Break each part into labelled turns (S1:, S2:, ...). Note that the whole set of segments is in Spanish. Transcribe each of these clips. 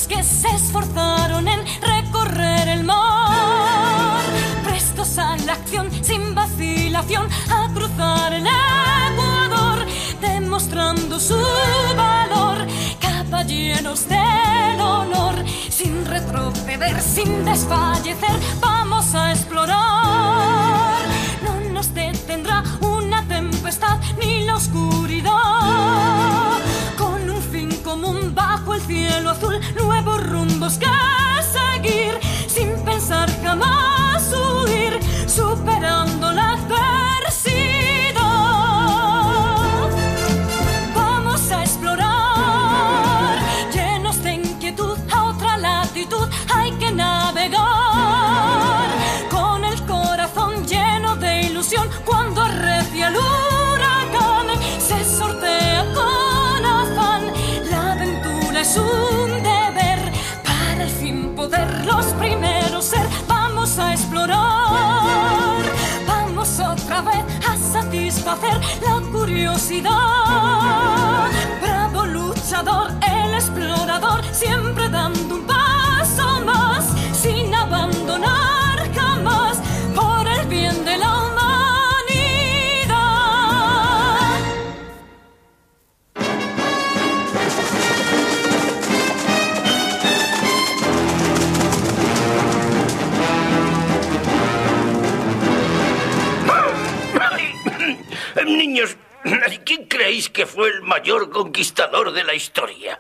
S1: los que se esforzaron en recorrer el mar, prestos a la acción, sin vacilación, a cruzar el Ecuador, demostrando su valor, caballeros del honor, sin retroceder, sin desfallecer, vamos a explorar. No nos detendrá una tempestad ni la oscuridad, con un fin común bajo el cielo azul, nuevos rumbos que seguir, sin pensar jamás huir, superando la adversidad. Vamos a explorar, llenos de inquietud, a otra latitud hay que navegar, con el corazón lleno de ilusión, cuando arrecia el huracán, se sortea con afán, la aventura es un deber, para al fin poder los primeros ser. Vamos a explorar, vamos otra vez a satisfacer la curiosidad. Bravo luchador, el explorador, siempre dando un paso más, sin abandonar jamás, por el bien de la humanidad.
S2: Niños, ¿quién creéis que fue el mayor conquistador de la historia?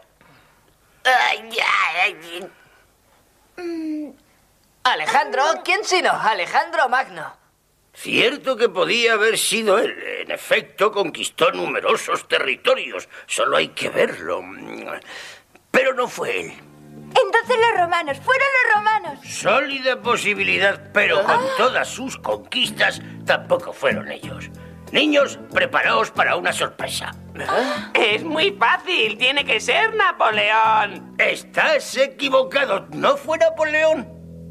S3: Alejandro, ¿quién sino? Alejandro Magno.
S2: Cierto que podía haber sido él. En efecto, conquistó numerosos territorios. Solo hay que verlo. Pero no fue él.
S4: Entonces los romanos, fueron los romanos.
S2: Sólida posibilidad, pero con todas sus conquistas tampoco fueron ellos. Niños, preparaos para una sorpresa.
S5: Es muy fácil, tiene que ser Napoleón.
S2: Estás equivocado, no fue Napoleón.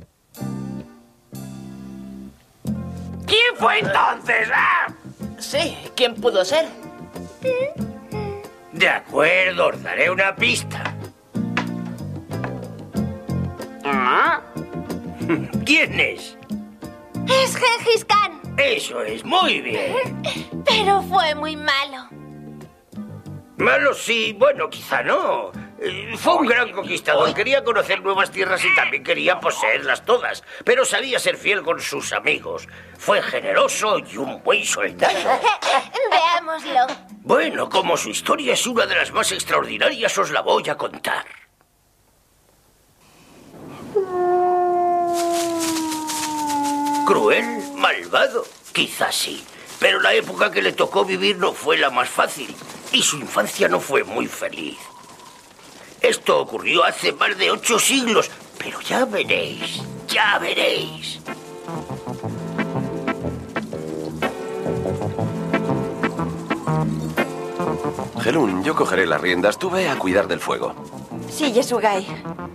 S5: ¿Quién fue entonces?
S3: Sí, ¿quién pudo ser?
S2: De acuerdo, os daré una pista. ¿Quién es?
S4: Es Gengis Khan.
S2: Eso es, muy bien.
S4: Pero fue muy malo.
S2: Malo sí, bueno, quizá no. Fue un gran conquistador, quería conocer nuevas tierras y también quería poseerlas todas, pero sabía ser fiel con sus amigos. Fue generoso y un buen soldado.
S4: Veámoslo.
S2: Bueno, como su historia es una de las más extraordinarias, os la voy a contar. Cruel, malvado, quizás sí, pero la época que le tocó vivir no fue la más fácil y su infancia no fue muy feliz. Esto ocurrió hace más de 8 siglos, pero ya veréis, ya veréis.
S6: Helún, yo cogeré las riendas. Tú ve a cuidar del fuego.
S7: Sí, Yasugai.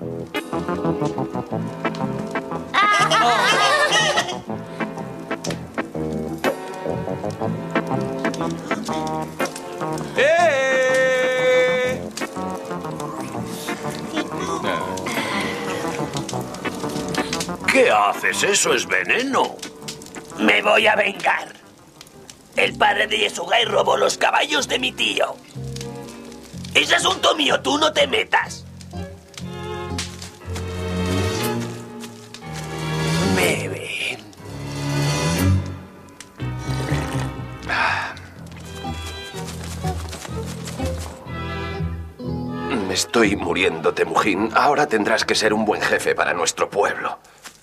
S8: ¿Qué haces? Eso es veneno.
S5: Me voy a vengar. El padre de Yasugai robó los caballos de mi tío. Es asunto mío, tú no te metas. Me ven.
S6: Me estoy muriendo, Temujin. Ahora tendrás que ser un buen jefe para nuestro pueblo.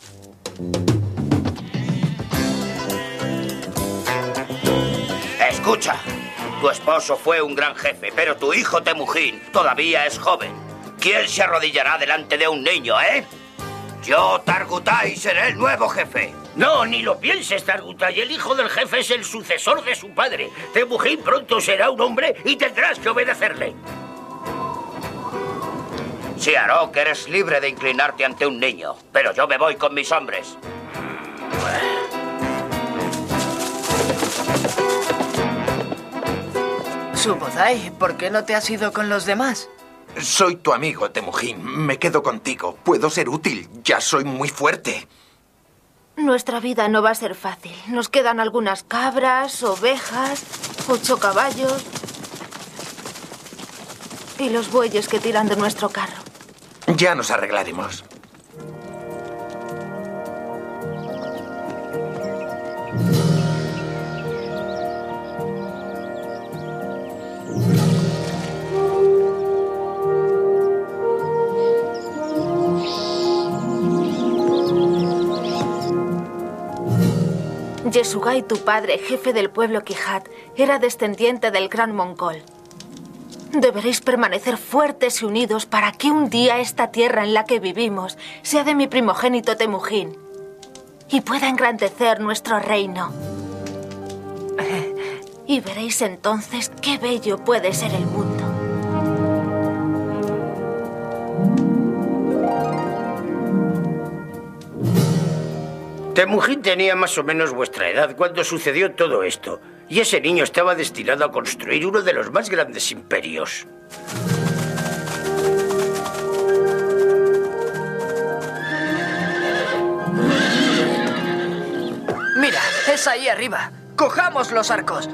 S2: Escucha, tu esposo fue un gran jefe, pero tu hijo Temujin todavía es joven. ¿Quién se arrodillará delante de un niño, Yo, Targutai, seré el nuevo jefe. No, ni lo pienses, Targutai. El hijo del jefe es el sucesor de su padre. Temujin pronto será un hombre y tendrás que obedecerle. Sí, Arok, eres libre de inclinarte ante un niño, pero yo me voy con mis hombres.
S3: Subodai, ¿por qué no te has ido con los demás?
S7: Soy tu amigo, Temujin. Me quedo contigo. Puedo ser útil. Ya soy muy fuerte.
S9: Nuestra vida no va a ser fácil. Nos quedan algunas cabras, ovejas, 8 caballos y los bueyes que tiran de nuestro carro.
S7: Ya nos arreglaremos.
S9: Yesugai, tu padre, jefe del pueblo Kihat, era descendiente del gran mongol. Deberéis permanecer fuertes y unidos para que un día esta tierra en la que vivimos sea de mi primogénito Temujin y pueda engrandecer nuestro reino. Y veréis entonces qué bello puede ser el mundo.
S10: Temujin tenía más o menos vuestra edad cuando sucedió todo esto. Y ese niño estaba destinado a construir uno de los más grandes imperios.
S3: Mira, es ahí arriba. ¡Cojamos los arcos!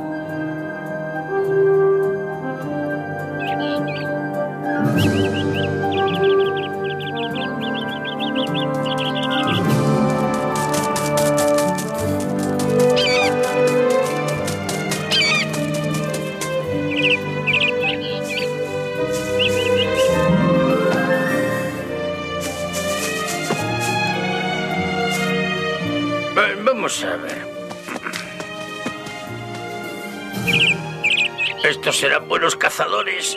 S10: Vamos a ver. Estos serán buenos cazadores.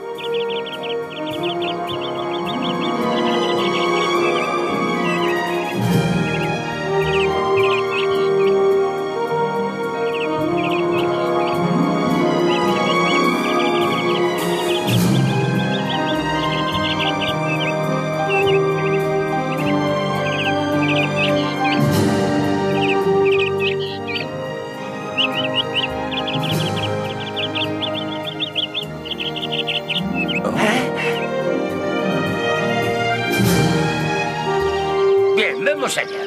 S10: Bien, vamos allá.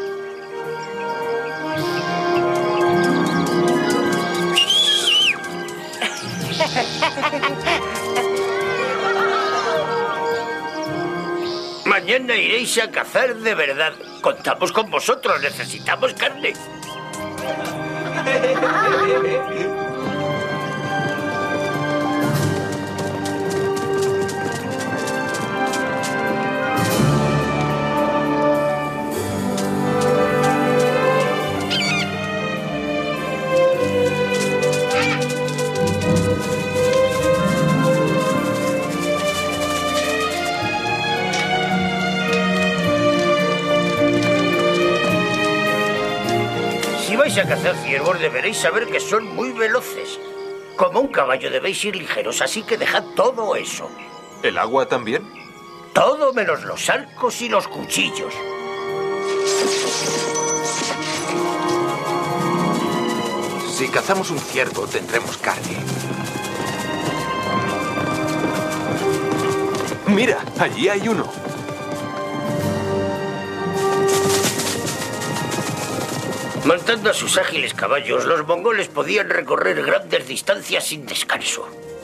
S10: Mañana iréis a cazar de verdad. Contamos con vosotros, necesitamos carne. Si vais a cazar ciervos, deberéis saber que son muy veloces. Como un caballo debéis ir ligeros, así que dejad todo eso.
S11: ¿El agua también?
S10: Todo menos los arcos y los cuchillos.
S7: Si cazamos un ciervo, tendremos carne.
S11: Mira, allí hay uno.
S10: Montando a sus ágiles caballos, los mongoles podían recorrer grandes distancias sin descanso.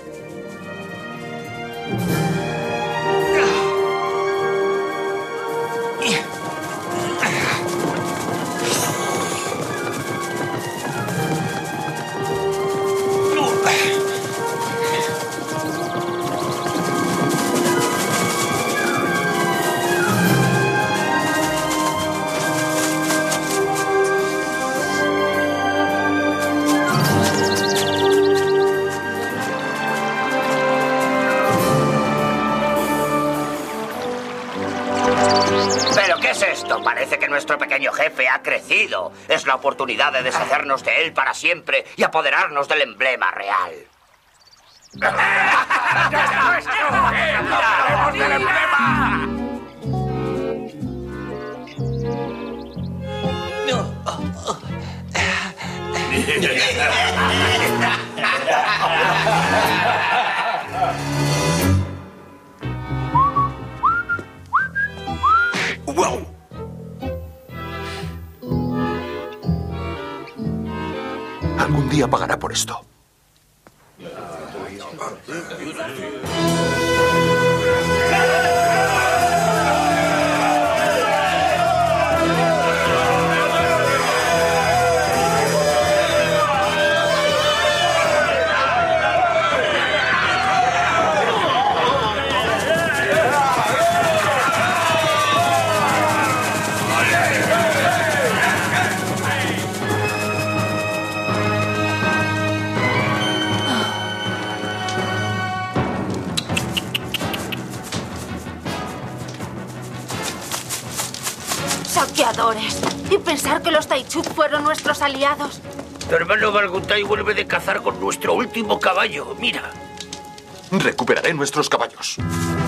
S10: ¿Pero qué es esto? Parece que nuestro pequeño jefe ha crecido. Es la oportunidad de deshacernos de él para siempre y apoderarnos del emblema real.
S5: ¡Del emblema!
S11: día pagará por esto.
S9: Saqueadores. Y pensar que los Taichuk fueron nuestros aliados.
S2: Tu hermano Bargutai vuelve de cazar con nuestro último caballo. Mira.
S11: Recuperaré nuestros caballos.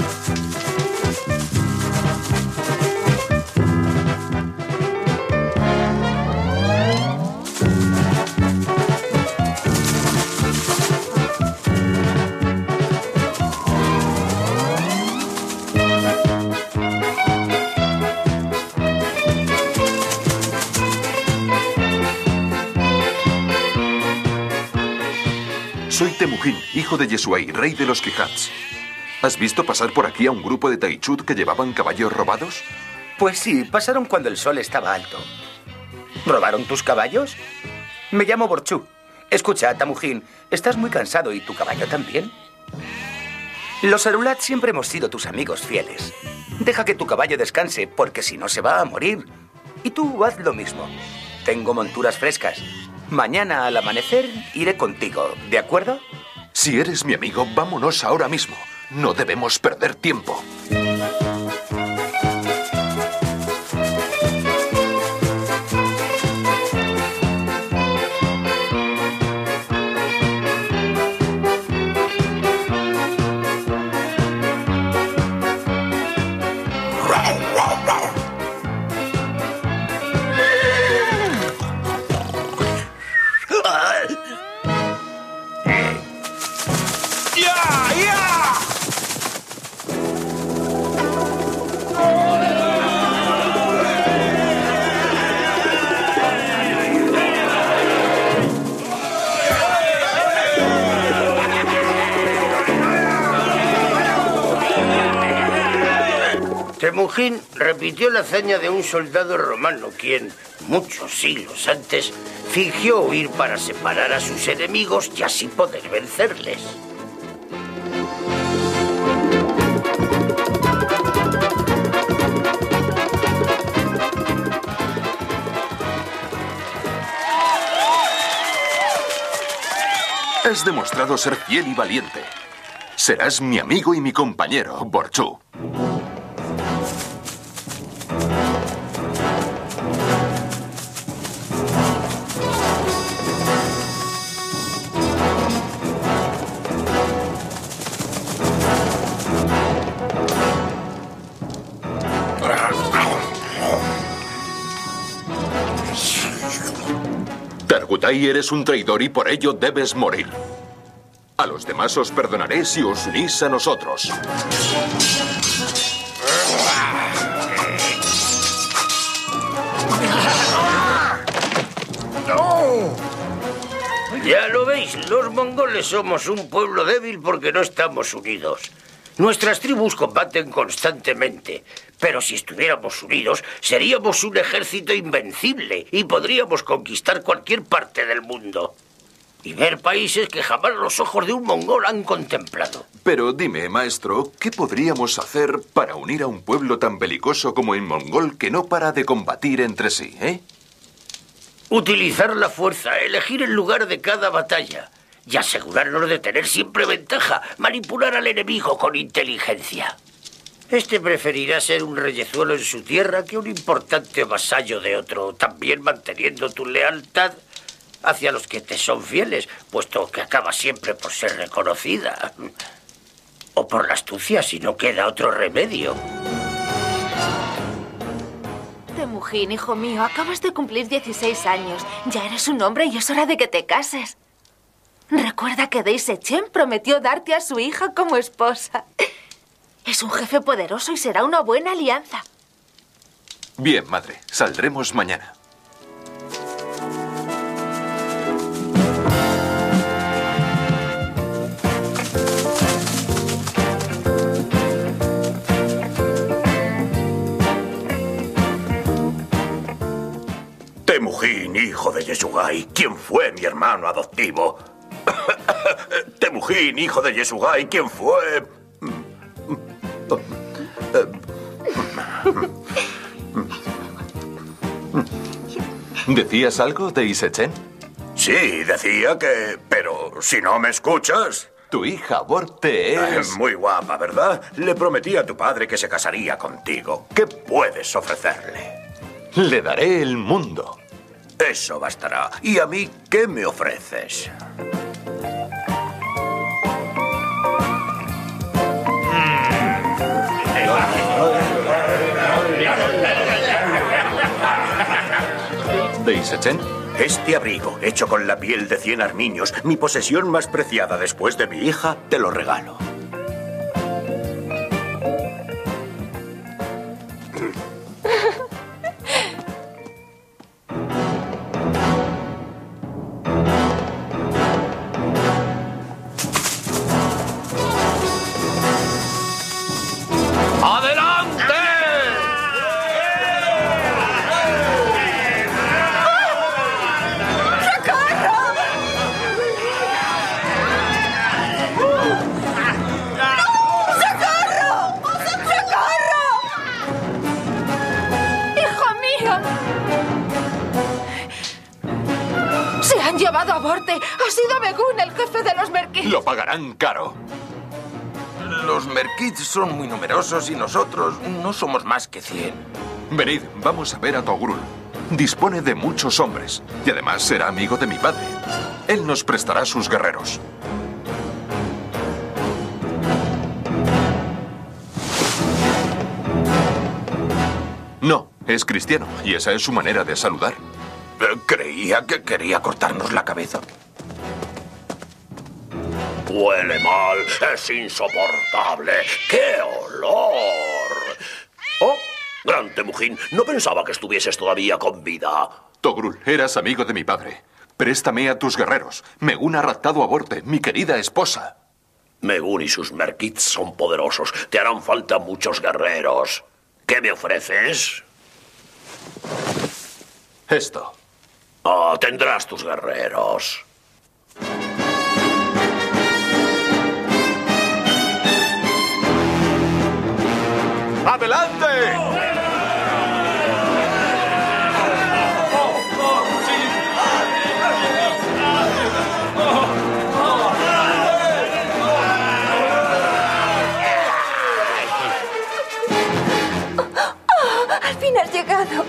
S11: Soy Temujin, hijo de Yesuei, rey de los Qihats. ¿Has visto pasar por aquí a un grupo de Taichut que llevaban caballos robados?
S12: Pues sí, pasaron cuando el sol estaba alto. ¿Robaron tus caballos? Me llamo Borchu. Escucha, Temujin, estás muy cansado y tu caballo también. Los Arulat siempre hemos sido tus amigos fieles. Deja que tu caballo descanse, porque si no se va a morir. Y tú haz lo mismo. Tengo monturas frescas. Mañana al amanecer iré contigo, ¿de acuerdo?
S11: Si eres mi amigo, vámonos ahora mismo. No debemos perder tiempo.
S2: Temujin repitió la hazaña de un soldado romano, quien, muchos siglos antes, fingió huir para separar a sus enemigos y así poder vencerles.
S11: Has demostrado ser fiel y valiente. Serás mi amigo y mi compañero, Borchu. Targutai, eres un traidor y por ello debes morir. A los demás os perdonaré si os unís a nosotros.
S2: Ya lo veis, los mongoles somos un pueblo débil porque no estamos unidos. Nuestras tribus combaten constantemente, pero si estuviéramos unidos, seríamos un ejército invencible y podríamos conquistar cualquier parte del mundo. Y ver países que jamás los ojos de un mongol han contemplado.
S11: Pero dime, maestro, ¿qué podríamos hacer para unir a un pueblo tan belicoso como el mongol que no para de combatir entre sí,
S2: Utilizar la fuerza, elegir el lugar de cada batalla y asegurarnos de tener siempre ventaja, manipular al enemigo con inteligencia. Este preferirá ser un reyezuelo en su tierra que un importante vasallo de otro, también manteniendo tu lealtad hacia los que te son fieles, puesto que acaba siempre por ser reconocida. O por la astucia, si no queda otro remedio.
S9: Temujin, hijo mío, acabas de cumplir 16 años. Ya eres un hombre y es hora de que te cases. Recuerda que Dai Sechen prometió darte a su hija como esposa. Es un jefe poderoso y será una buena alianza.
S11: Bien, madre. Saldremos mañana.
S8: Temujin, hijo de Yasugai, ¿quién fue mi hermano adoptivo? Temujin, hijo de Yasugai, ¿quién fue?
S11: ¿Decías algo de Ise-chen?
S8: Sí, decía que... Pero si no me escuchas...
S11: Tu hija Borte es...
S8: Muy guapa, ¿verdad? Le prometí a tu padre que se casaría contigo. ¿Qué puedes ofrecerle?
S11: Le daré el mundo.
S8: Eso bastará. ¿Y a mí qué me ofreces?
S11: ¿De Ise-chen?
S8: Este abrigo, hecho con la piel de 100 armiños, mi posesión más preciada después de mi hija, te lo regalo.
S9: llevado a Borte. Ha sido Megun, el jefe de los Merkits.
S11: Lo pagarán caro.
S7: Los Merkits son muy numerosos y nosotros no somos más que 100.
S11: Venid, vamos a ver a Togrul. Dispone de muchos hombres y además será amigo de mi padre. Él nos prestará sus guerreros. No, es cristiano y esa es su manera de saludar.
S7: Creía que quería cortarnos la cabeza.
S8: Huele mal, es insoportable. ¡Qué olor! Oh, Gran Temujin, no pensaba que estuvieses todavía con vida.
S11: Togrul, eras amigo de mi padre. Préstame a tus guerreros. Megun ha raptado a Borte, mi querida esposa.
S8: Megun y sus Merkits son poderosos. Te harán falta muchos guerreros. ¿Qué me ofreces?
S11: Esto.
S8: Ah, tendrás tus guerreros.
S11: ¡Adelante!
S4: Al fin has llegado.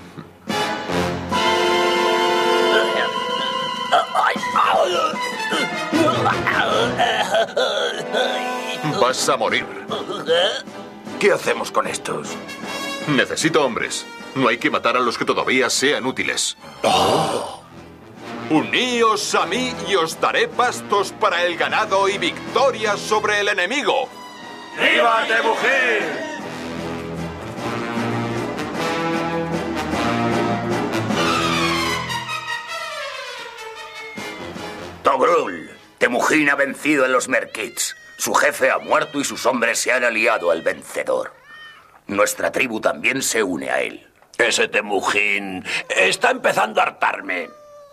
S11: Vas a morir.
S7: ¿Qué hacemos con estos?
S11: Necesito hombres. No hay que matar a los que todavía sean útiles.
S7: Oh.
S11: Uníos a mí y os daré pastos para el ganado y victoria sobre el enemigo.
S8: ¡Viva Temujin! Togrul, Temujin ha vencido en los Merkits. Su jefe ha muerto y sus hombres se han aliado al vencedor. Nuestra tribu también se une a él. Ese Temujin está empezando a hartarme.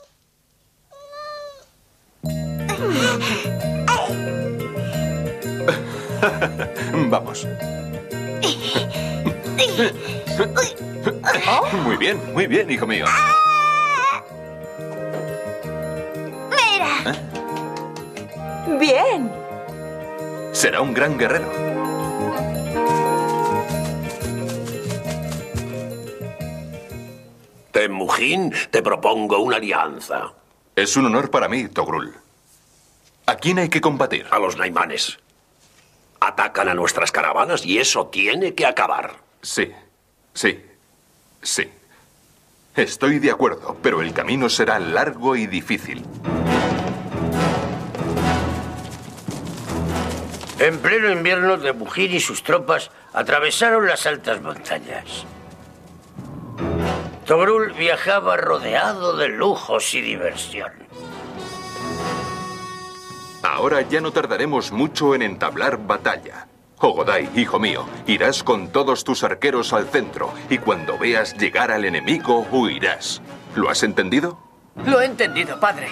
S11: Vamos. Muy bien, hijo mío.
S4: ¡Mira! ¡Bien!
S11: Será un gran guerrero.
S8: Temujin, te propongo una alianza.
S11: Es un honor para mí, Togrul. ¿A quién hay que combatir?
S8: A los naimanes. Atacan a nuestras caravanas y eso tiene que acabar.
S11: Sí. Estoy de acuerdo, pero el camino será largo y difícil.
S13: En pleno invierno, Temujin y sus tropas atravesaron las altas montañas. Togrul viajaba rodeado de lujos y diversión.
S11: Ahora ya no tardaremos mucho en entablar batalla. Ogodai, hijo mío, irás con todos tus arqueros al centro y cuando veas llegar al enemigo, huirás. ¿Lo has entendido?
S3: Lo he entendido, padre.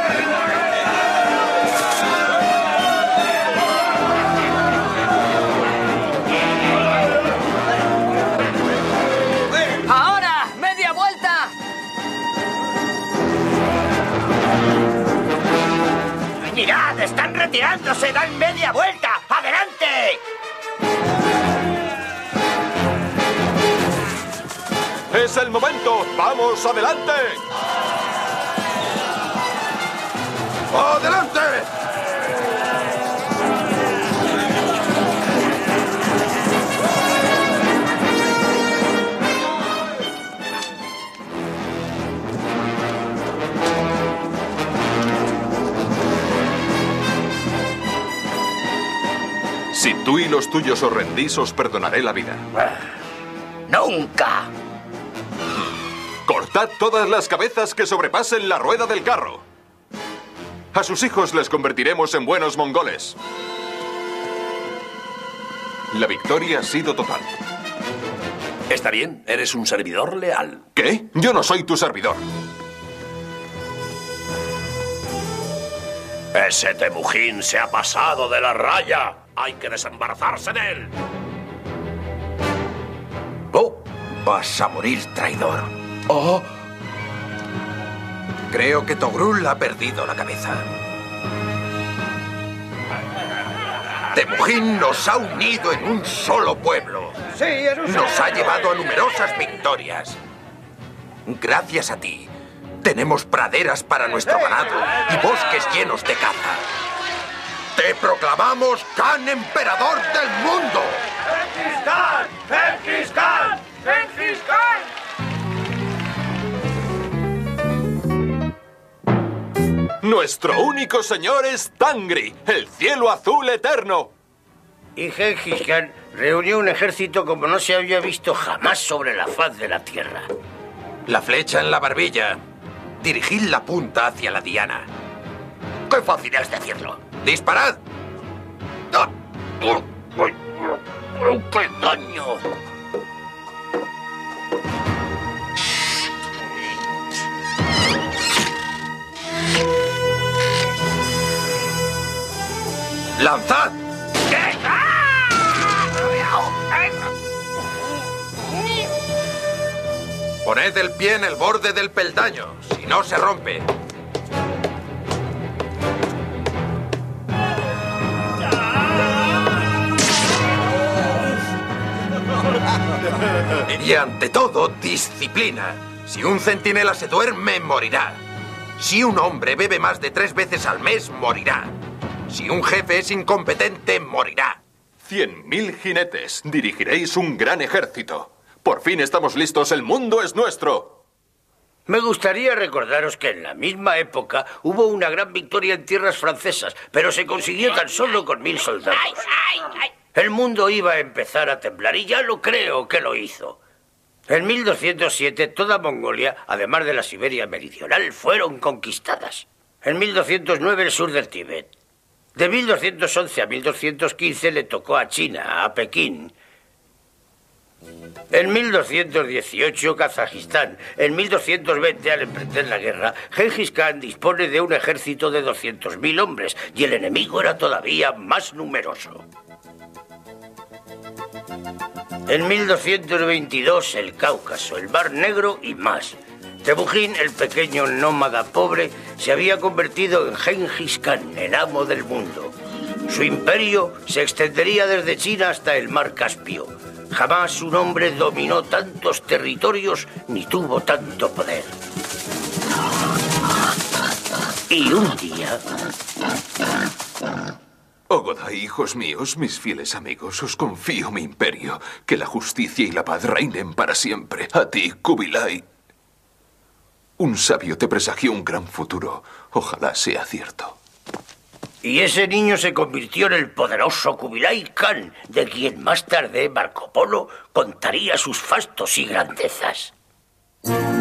S3: ¡Ahora! ¡Media vuelta!
S10: ¡Mirad! ¡Están retirándose! ¡Dan media vuelta! ¡Adelante!
S11: ¡Es el momento! ¡Vamos, adelante!
S7: ¡Adelante!
S11: Si tú y los tuyos os rendís, os perdonaré la vida.
S10: ¡Nunca!
S11: Cortad todas las cabezas que sobrepasen la rueda del carro. A sus hijos les convertiremos en buenos mongoles. La victoria ha sido total.
S5: Está bien, eres un servidor leal.
S11: ¿Qué? Yo no soy tu servidor.
S5: Ese Temujin se ha pasado de la raya. Hay que desembarazarse de él.
S7: ¡Oh! Vas a morir, traidor. ¡Oh! Creo que Togrul ha perdido la cabeza. Temujin nos ha unido en un solo pueblo.
S13: Sí, eso sí.
S7: Nos ha llevado a numerosas victorias. Gracias a ti, tenemos praderas para nuestro ganado y bosques llenos de caza. Te proclamamos Khan Emperador del mundo.
S13: ¡Genghis Khan! ¡Genghis Khan! ¡Genghis Khan!
S11: Nuestro único señor es Tangri, el cielo azul eterno.
S13: Y Genghis Khan reunió un ejército como no se había visto jamás sobre la faz de la tierra.
S7: La flecha en la barbilla. Dirigid la punta hacia la diana. ¡Qué fácil es decirlo! ¡Disparad!
S10: ¡Qué daño!
S7: ¡Lanzad! Poned el pie en el borde del peldaño, si no se rompe. Y ante todo, disciplina. Si un centinela se duerme, morirá. Si un hombre bebe más de 3 veces al mes, morirá. Si un jefe es incompetente, morirá.
S11: 100.000 jinetes. Dirigiréis un gran ejército. Por fin estamos listos. El mundo es nuestro.
S13: Me gustaría recordaros que en la misma época hubo una gran victoria en tierras francesas, pero se consiguió tan solo con 1000 soldados. El mundo iba a empezar a temblar y ya lo creo que lo hizo. En 1207 toda Mongolia, además de la Siberia meridional, fueron conquistadas. En 1209 el sur del Tíbet. De 1211 a 1215 le tocó a China, a Pekín. En 1218 Kazajistán. En 1220, al emprender la guerra, Genghis Khan dispone de un ejército de 200.000 hombres y el enemigo era todavía más numeroso. En 1222 el Cáucaso, el Mar Negro y más. Temujin, el pequeño nómada pobre, se había convertido en Genghis Khan, el amo del mundo. Su imperio se extendería desde China hasta el Mar Caspio. Jamás un hombre dominó tantos territorios ni tuvo tanto poder. Y un día...
S11: Ogodai, hijos míos, mis fieles amigos, os confío mi imperio. Que la justicia y la paz reinen para siempre. A ti, Kubilai. Un sabio te presagió un gran futuro. Ojalá sea cierto.
S13: Y ese niño se convirtió en el poderoso Kubilai Khan, de quien más tarde Marco Polo contaría sus fastos y grandezas.